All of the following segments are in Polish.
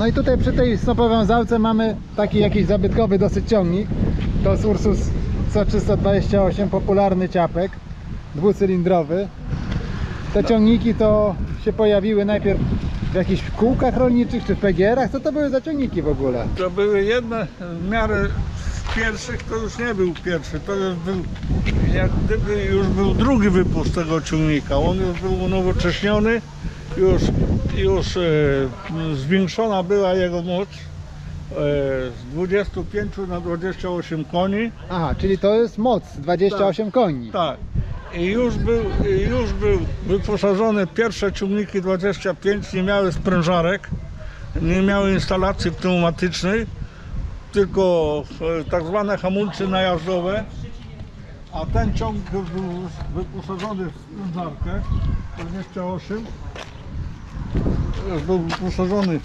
No i tutaj przy tej snopowiązałce mamy taki jakiś zabytkowy dosyć ciągnik. To jest Ursus C328, popularny ciapek, dwucylindrowy. Te ciągniki to się pojawiły najpierw w jakichś kółkach rolniczych czy w PGR-ach. Co to były za ciągniki w ogóle? To były jedne w miarę z pierwszych, to już nie był pierwszy, to już był, jak gdyby już był drugi wypust tego ciągnika. On już był unowocześniony, już zwiększona była jego moc z 25 na 28 koni. Aha, czyli to jest moc 28 koni. Tak. I już był wyposażony, pierwsze ciągniki 25 nie miały sprężarek, nie miały instalacji pneumatycznej, tylko tak zwane hamulce najazdowe, a ten ciągnik już był wyposażony w sprężarkę 28, już był wyposażony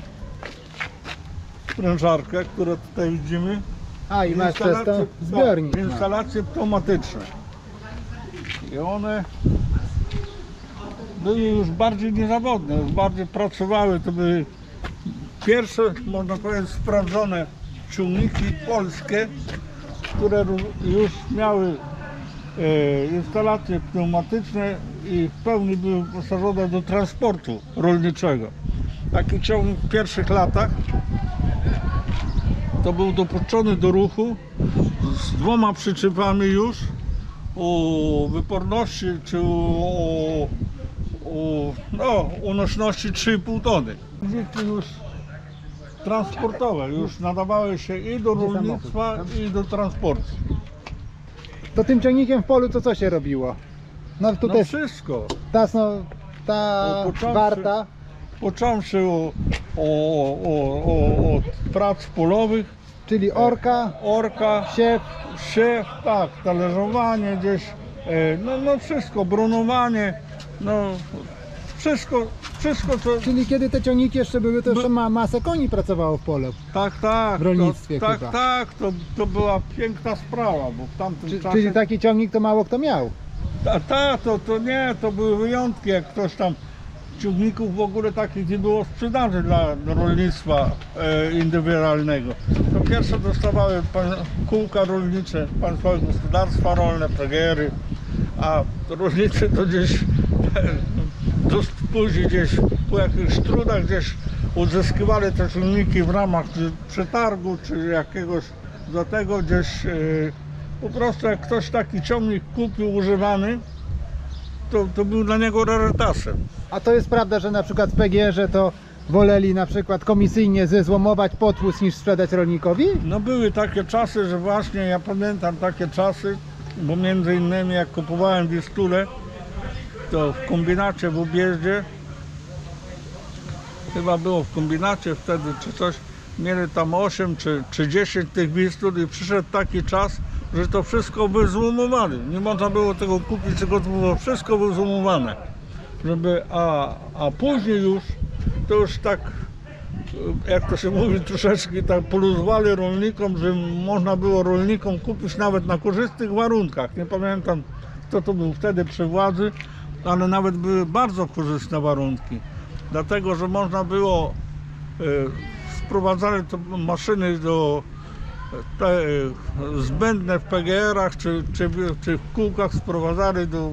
w sprężarkę, którą tutaj widzimy. A i masz przez to zbiornik. Tak, instalacje pneumatyczne. I one były już bardziej niezawodne, już bardziej pracowały. To były pierwsze, można powiedzieć, sprawdzone ciągniki polskie, które już miały instalacje pneumatyczne i w pełni były wyposażone do transportu rolniczego. Taki ciągnik w pierwszych latach to był dopuszczony do ruchu z 2 przyczepami już o wyporności czy o nośności 3,5 tony. Dzieci już transportowe, już nadawały się i do rolnictwa, i do transportu. To tym ciągnikiem w polu to co się robiło? No tutaj No wszystko. ta warta. Począwszy od prac polowych, Czyli orka, siew, tak, talerzowanie gdzieś, no wszystko, brunowanie, no wszystko co... czyli kiedy te ciągniki jeszcze były, to jeszcze masę koni pracowało w polu. Tak, w rolnictwie chyba. to była piękna sprawa, bo w tamtym czasie... Czyli taki ciągnik to mało kto miał. To były wyjątki, jak ktoś tam ciągników w ogóle takich nie było sprzedaży dla rolnictwa indywidualnego. To pierwsze dostawały kółka rolnicze, Państwowe Gospodarstwa Rolne, PGR-y, a rolnicy to gdzieś później gdzieś po jakichś trudach gdzieś uzyskiwali te ciągniki w ramach przetargu czy jakiegoś do tego gdzieś po prostu jak ktoś taki ciągnik kupił używany, to był dla niego rarytasem. A to jest prawda, że na przykład w PGR-ze to woleli na przykład komisyjnie zezłomować potłus niż sprzedać rolnikowi? No były takie czasy, że właśnie ja pamiętam takie czasy, bo między innymi jak kupowałem Wistulę, to w kombinacie w objeździe, chyba było w kombinacie wtedy czy coś, mieli tam 8 czy 10 tych Wistul i przyszedł taki czas, że to wszystko wyzłomowali. Nie można było tego kupić, tylko to było wszystko wyzłomowane. A później już, to już tak, jak to się mówi, troszeczkę tak poluzowali rolnikom, że można było rolnikom kupić nawet na korzystnych warunkach. Nie pamiętam, kto to był wtedy przy władzy, ale nawet były bardzo korzystne warunki. Dlatego, że można było, sprowadzali to maszyny te zbędne w PGR-ach czy w kółkach sprowadzali do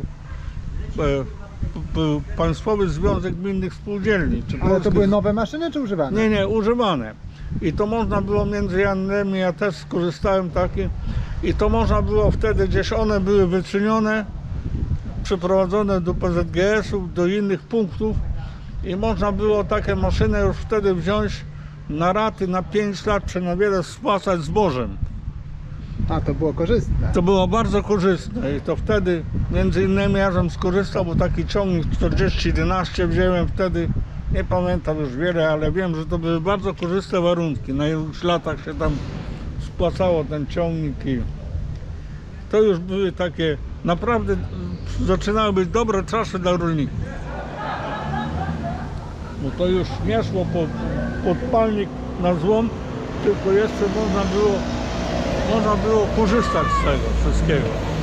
Państwowy Związek Gminnych Spółdzielni. Ale to były nowe maszyny czy używane? Nie, używane. I to można było między innymi, ja też skorzystałem takie, i to można było wtedy, gdzieś one były wyczynione, przeprowadzone do PZGS-ów, do innych punktów i można było takie maszyny już wtedy wziąć na raty, na 5 lat, czy na wiele spłacać zbożem. A, to było korzystne. To było bardzo korzystne i to wtedy między innymi ja żem skorzystał, bo taki ciągnik 4011 wziąłem wtedy, nie pamiętam już wiele, ale wiem, że to były bardzo korzystne warunki. Na iluś latach się tam spłacało ten ciągnik i to już były takie, naprawdę zaczynały być dobre czasy dla rolników. Bo to już nie szło pod palnik na złom, tylko jeszcze można było korzystać z tego wszystkiego.